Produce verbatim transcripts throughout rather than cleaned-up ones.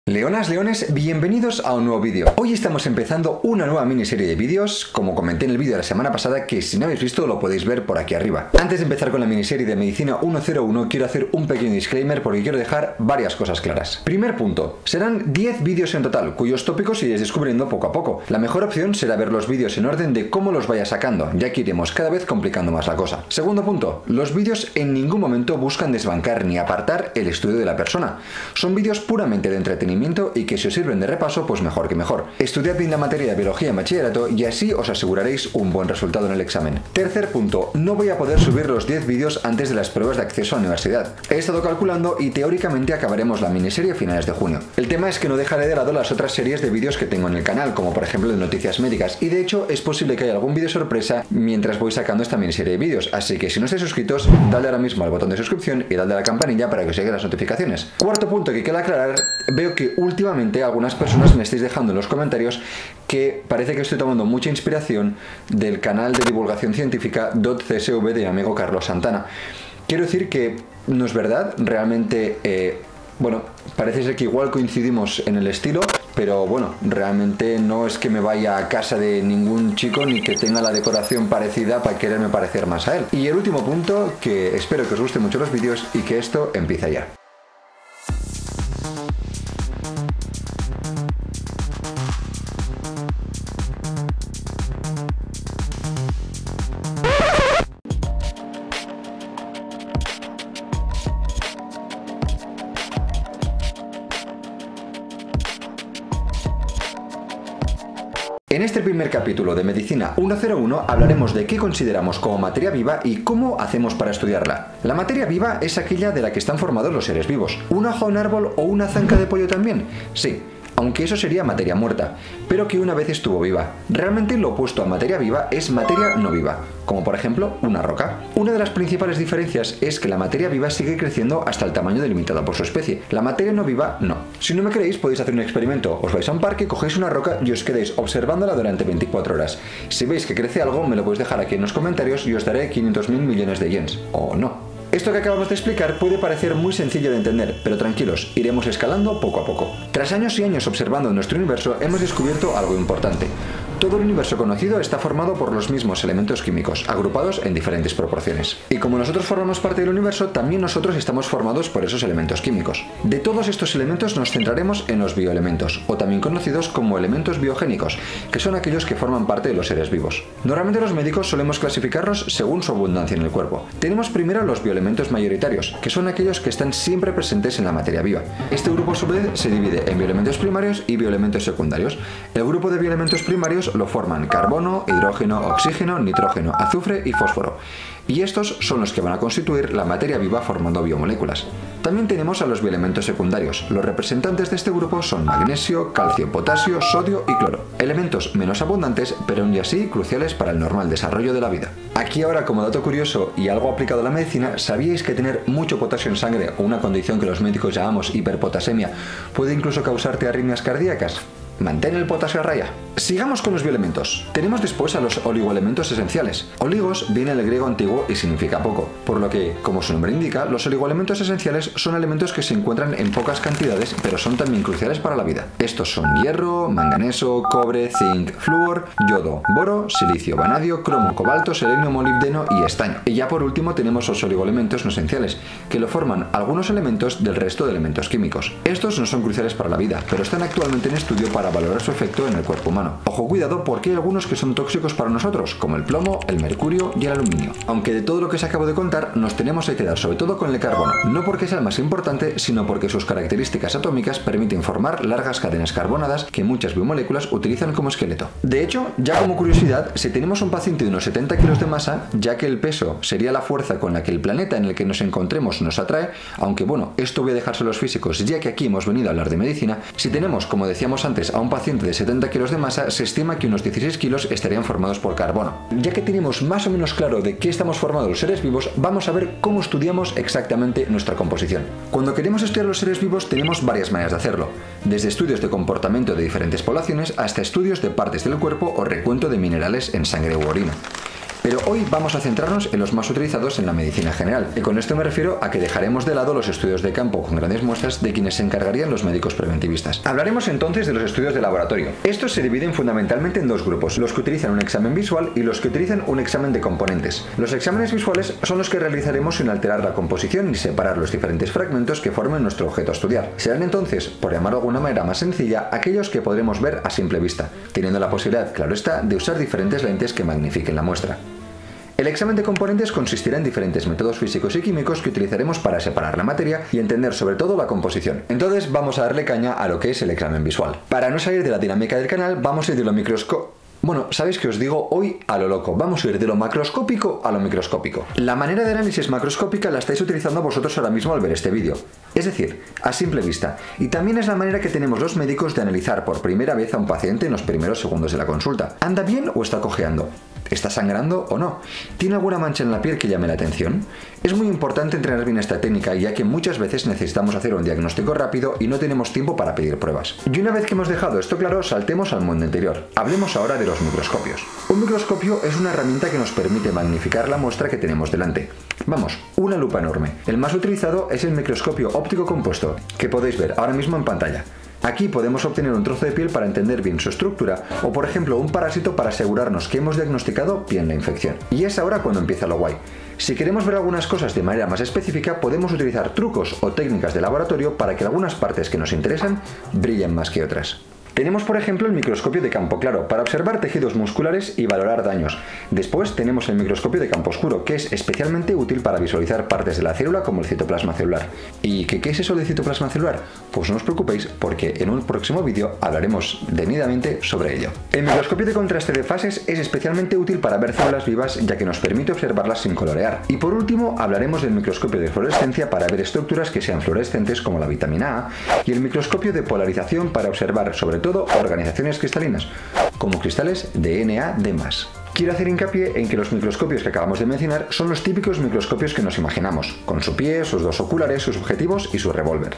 Leonas, leones, bienvenidos a un nuevo vídeo. Hoy estamos empezando una nueva miniserie de vídeos, como comenté en el vídeo de la semana pasada, que si no habéis visto lo podéis ver por aquí arriba. Antes de empezar con la miniserie de Medicina ciento uno, quiero hacer un pequeño disclaimer porque quiero dejar varias cosas claras. Primer punto, serán diez vídeos en total, cuyos tópicos iréis descubriendo poco a poco. La mejor opción será ver los vídeos en orden de cómo los vaya sacando, ya que iremos cada vez complicando más la cosa. Segundo punto, los vídeos en ningún momento buscan desbancar ni apartar el estudio de la persona. Son vídeos puramente de entretenimiento y que si os sirven de repaso, pues mejor que mejor. Estudiad bien la materia de biología en bachillerato y así os aseguraréis un buen resultado en el examen. Tercer punto, no voy a poder subir los diez vídeos antes de las pruebas de acceso a la universidad. He estado calculando y teóricamente acabaremos la miniserie a finales de junio. El tema es que no dejaré de lado las otras series de vídeos que tengo en el canal, como por ejemplo de noticias médicas, y de hecho es posible que haya algún vídeo sorpresa mientras voy sacando esta miniserie de vídeos, así que si no estáis suscritos, dadle ahora mismo al botón de suscripción y dadle a la campanilla para que os lleguen las notificaciones. Cuarto punto que quiero aclarar, veo que últimamente Últimamente algunas personas me estáis dejando en los comentarios que parece que estoy tomando mucha inspiración del canal de divulgación científica .csv de mi amigo Carlos Santana. Quiero decir que no es verdad, realmente, eh, bueno, parece ser que igual coincidimos en el estilo, pero bueno, realmente no es que me vaya a casa de ningún chico ni que tenga la decoración parecida para quererme parecer más a él. Y el último punto, que espero que os gusten mucho los vídeos y que esto empieza ya. En este primer capítulo de Medicina ciento uno hablaremos de qué consideramos como materia viva y cómo hacemos para estudiarla. La materia viva es aquella de la que están formados los seres vivos. ¿Una hoja, un árbol o una zanca de pollo también? Sí, aunque eso sería materia muerta, pero que una vez estuvo viva. Realmente lo opuesto a materia viva es materia no viva, como por ejemplo una roca. Una de las principales diferencias es que la materia viva sigue creciendo hasta el tamaño delimitado por su especie. La materia no viva no. Si no me creéis podéis hacer un experimento. Os vais a un parque, cogéis una roca y os quedéis observándola durante veinticuatro horas. Si veis que crece algo me lo podéis dejar aquí en los comentarios y os daré quinientos mil millones de yens. O no. Esto que acabamos de explicar puede parecer muy sencillo de entender, pero tranquilos, iremos escalando poco a poco. Tras años y años observando nuestro universo, hemos descubierto algo importante. Todo el universo conocido está formado por los mismos elementos químicos, agrupados en diferentes proporciones. Y como nosotros formamos parte del universo, también nosotros estamos formados por esos elementos químicos. De todos estos elementos nos centraremos en los bioelementos, o también conocidos como elementos biogénicos, que son aquellos que forman parte de los seres vivos. Normalmente los médicos solemos clasificarlos según su abundancia en el cuerpo. Tenemos primero los bioelementos mayoritarios, que son aquellos que están siempre presentes en la materia viva. Este grupo a su vez se divide en bioelementos primarios y bioelementos secundarios. El grupo de bioelementos primarios lo forman carbono, hidrógeno, oxígeno, nitrógeno, azufre y fósforo. Y estos son los que van a constituir la materia viva formando biomoléculas. También tenemos a los bioelementos secundarios. Los representantes de este grupo son magnesio, calcio, potasio, sodio y cloro. Elementos menos abundantes, pero aún así cruciales para el normal desarrollo de la vida. Aquí ahora, como dato curioso y algo aplicado a la medicina, ¿sabíais que tener mucho potasio en sangre, o una condición que los médicos llamamos hiperpotasemia, puede incluso causarte arritmias cardíacas? Mantén el potasio a raya. Sigamos con los bioelementos. Tenemos después a los oligoelementos esenciales. Oligos viene del griego antiguo y significa poco, por lo que, como su nombre indica, los oligoelementos esenciales son elementos que se encuentran en pocas cantidades, pero son también cruciales para la vida. Estos son hierro, manganeso, cobre, zinc, flúor, yodo, boro, silicio, vanadio, cromo, cobalto, selenio, molibdeno y estaño. Y ya por último tenemos los oligoelementos no esenciales, que lo forman algunos elementos del resto de elementos químicos. Estos no son cruciales para la vida, pero están actualmente en estudio para valorar su efecto en el cuerpo humano. Ojo, cuidado, porque hay algunos que son tóxicos para nosotros, como el plomo, el mercurio y el aluminio. Aunque de todo lo que os acabo de contar, nos tenemos que quedar sobre todo con el carbono, no porque sea el más importante, sino porque sus características atómicas permiten formar largas cadenas carbonadas que muchas biomoléculas utilizan como esqueleto. De hecho, ya como curiosidad, si tenemos un paciente de unos setenta kilos de masa, ya que el peso sería la fuerza con la que el planeta en el que nos encontremos nos atrae, aunque bueno, esto voy a dejárselo a los físicos, ya que aquí hemos venido a hablar de medicina, si tenemos, como decíamos antes, a un paciente de setenta kilos de masa, se estima que unos dieciséis kilos estarían formados por carbono. Ya que tenemos más o menos claro de qué estamos formados los seres vivos, vamos a ver cómo estudiamos exactamente nuestra composición. Cuando queremos estudiar los seres vivos tenemos varias maneras de hacerlo, desde estudios de comportamiento de diferentes poblaciones hasta estudios de partes del cuerpo o recuento de minerales en sangre u orina. Pero hoy vamos a centrarnos en los más utilizados en la medicina general, y con esto me refiero a que dejaremos de lado los estudios de campo con grandes muestras de quienes se encargarían los médicos preventivistas. Hablaremos entonces de los estudios de laboratorio. Estos se dividen fundamentalmente en dos grupos, los que utilizan un examen visual y los que utilizan un examen de componentes. Los exámenes visuales son los que realizaremos sin alterar la composición ni separar los diferentes fragmentos que formen nuestro objeto a estudiar. Serán entonces, por llamarlo de alguna manera más sencilla, aquellos que podremos ver a simple vista, teniendo la posibilidad, claro está, de usar diferentes lentes que magnifiquen la muestra. El examen de componentes consistirá en diferentes métodos físicos y químicos que utilizaremos para separar la materia y entender sobre todo la composición. Entonces vamos a darle caña a lo que es el examen visual. Para no salir de la dinámica del canal, vamos a ir de lo microscópico. Bueno, ¿sabéis qué os digo? Hoy a lo loco. Vamos a ir de lo macroscópico a lo microscópico. La manera de análisis macroscópica la estáis utilizando vosotros ahora mismo al ver este vídeo. Es decir, a simple vista. Y también es la manera que tenemos los médicos de analizar por primera vez a un paciente en los primeros segundos de la consulta. ¿Anda bien o está cojeando? ¿Está sangrando o no? ¿Tiene alguna mancha en la piel que llame la atención? Es muy importante entrenar bien esta técnica, ya que muchas veces necesitamos hacer un diagnóstico rápido y no tenemos tiempo para pedir pruebas. Y una vez que hemos dejado esto claro, saltemos al mundo interior. Hablemos ahora de los microscopios. Un microscopio es una herramienta que nos permite magnificar la muestra que tenemos delante. Vamos, una lupa enorme. El más utilizado es el microscopio óptico compuesto, que podéis ver ahora mismo en pantalla. Aquí podemos obtener un trozo de piel para entender bien su estructura, o por ejemplo un parásito para asegurarnos que hemos diagnosticado bien la infección. Y es ahora cuando empieza lo guay. Si queremos ver algunas cosas de manera más específica, podemos utilizar trucos o técnicas de laboratorio para que algunas partes que nos interesan brillen más que otras. Tenemos por ejemplo el microscopio de campo claro para observar tejidos musculares y valorar daños. Después tenemos el microscopio de campo oscuro, que es especialmente útil para visualizar partes de la célula como el citoplasma celular. ¿Y qué, qué es eso del citoplasma celular? Pues no os preocupéis porque en un próximo vídeo hablaremos detenidamente sobre ello. El microscopio de contraste de fases es especialmente útil para ver células vivas, ya que nos permite observarlas sin colorear. Y por último hablaremos del microscopio de fluorescencia para ver estructuras que sean fluorescentes como la vitamina A, y el microscopio de polarización para observar sobre todo organizaciones cristalinas, como cristales de N A D más. Quiero hacer hincapié en que los microscopios que acabamos de mencionar son los típicos microscopios que nos imaginamos, con su pie, sus dos oculares, sus objetivos y su revólver.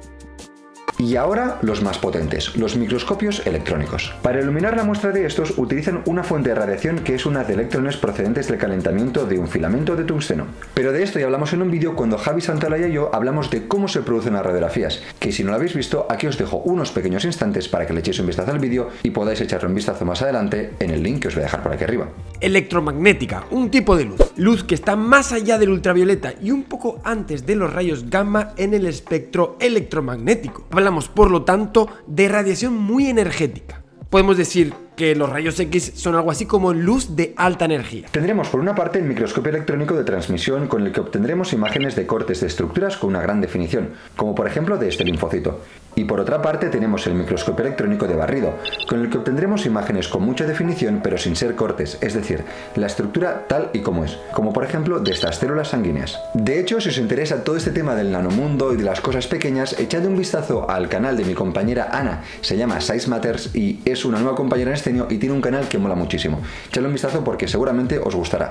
Y ahora los más potentes, los microscopios electrónicos. Para iluminar la muestra de estos utilizan una fuente de radiación que es una de electrones procedentes del calentamiento de un filamento de tungsteno. Pero de esto ya hablamos en un vídeo cuando Javi Santalaya y yo hablamos de cómo se producen las radiografías, que si no lo habéis visto, aquí os dejo unos pequeños instantes para que le echéis un vistazo al vídeo y podáis echarle un vistazo más adelante en el link que os voy a dejar por aquí arriba. Electromagnética, un tipo de luz. Luz que está más allá del ultravioleta y un poco antes de los rayos gamma en el espectro electromagnético. Hablamos, por lo tanto, de radiación muy energética. Podemos decir que los rayos X son algo así como luz de alta energía. Tendremos por una parte el microscopio electrónico de transmisión, con el que obtendremos imágenes de cortes de estructuras con una gran definición, como por ejemplo de este linfocito. Y por otra parte tenemos el microscopio electrónico de barrido, con el que obtendremos imágenes con mucha definición pero sin ser cortes, es decir, la estructura tal y como es, como por ejemplo de estas células sanguíneas. De hecho, si os interesa todo este tema del nanomundo y de las cosas pequeñas, echad un vistazo al canal de mi compañera Ana, se llama Size Matters y es una nueva compañera en Escenio y tiene un canal que mola muchísimo. Echadle un vistazo porque seguramente os gustará.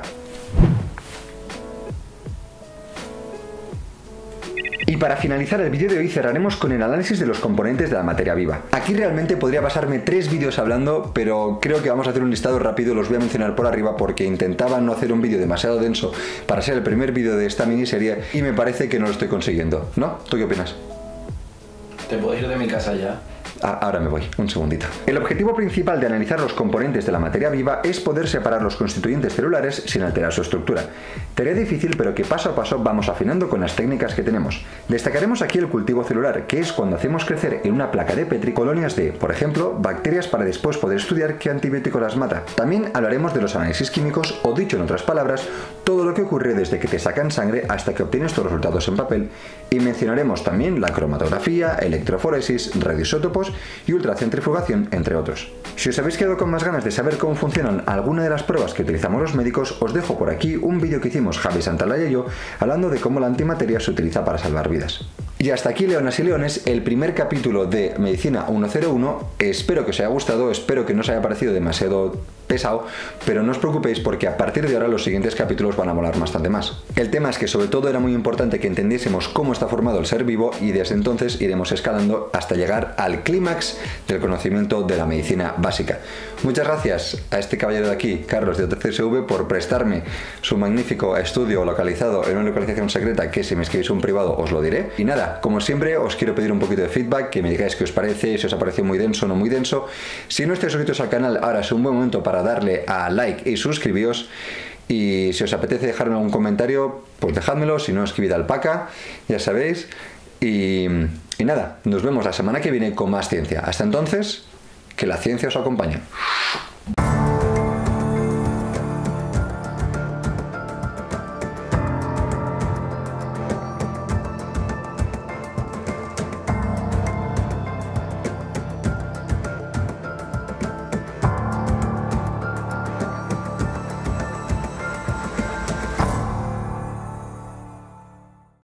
Y para finalizar el vídeo de hoy cerraremos con el análisis de los componentes de la materia viva. Aquí realmente podría pasarme tres vídeos hablando, pero creo que vamos a hacer un listado rápido, los voy a mencionar por arriba porque intentaba no hacer un vídeo demasiado denso para ser el primer vídeo de esta miniserie y me parece que no lo estoy consiguiendo, ¿no? ¿Tú qué opinas? ¿Te puedo ir de mi casa ya? Ah, ahora me voy, un segundito. El objetivo principal de analizar los componentes de la materia viva es poder separar los constituyentes celulares sin alterar su estructura. Tarea difícil, pero que paso a paso vamos afinando con las técnicas que tenemos. Destacaremos aquí el cultivo celular, que es cuando hacemos crecer en una placa de Petri colonias de, por ejemplo, bacterias para después poder estudiar qué antibiótico las mata. También hablaremos de los análisis químicos, o dicho en otras palabras, todo lo que ocurre desde que te sacan sangre hasta que obtienes tus resultados en papel. Y mencionaremos también la cromatografía, electroforesis, radioisótopos y ultracentrifugación, entre otros. Si os habéis quedado con más ganas de saber cómo funcionan alguna de las pruebas que utilizamos los médicos, os dejo por aquí un vídeo que hicimos Javi Santalaya y yo hablando de cómo la antimateria se utiliza para salvar vidas. Y hasta aquí, leonas y leones, el primer capítulo de Medicina ciento uno. Espero que os haya gustado, espero que no os haya parecido demasiado pesado, pero no os preocupéis porque a partir de ahora los siguientes capítulos van a molar bastante más. El tema es que sobre todo era muy importante que entendiésemos cómo está formado el ser vivo y desde entonces iremos escalando hasta llegar al clímax del conocimiento de la medicina básica. Muchas gracias a este caballero de aquí, Carlos de O T C S V, por prestarme su magnífico estudio localizado en una localización secreta que si me escribís un privado os lo diré. Y nada, como siempre os quiero pedir un poquito de feedback, que me digáis qué os parece, si os ha parecido muy denso o no muy denso. Si no estáis suscritos al canal, ahora es un buen momento para darle a like y suscribíos. Y si os apetece dejarme algún comentario, pues dejádmelo, si no escribid al paca, ya sabéis. Y, y nada, nos vemos la semana que viene con más ciencia. Hasta entonces, que la ciencia os acompañe.